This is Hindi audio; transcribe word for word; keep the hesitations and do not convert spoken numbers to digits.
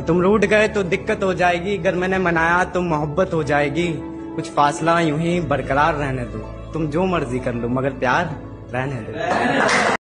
तुम रूठ गए तो दिक्कत हो जाएगी, अगर मैंने मनाया तो मोहब्बत हो जाएगी। कुछ फासला यूं ही बरकरार रहने दो, तुम जो मर्जी कर लो मगर प्यार रहने दो।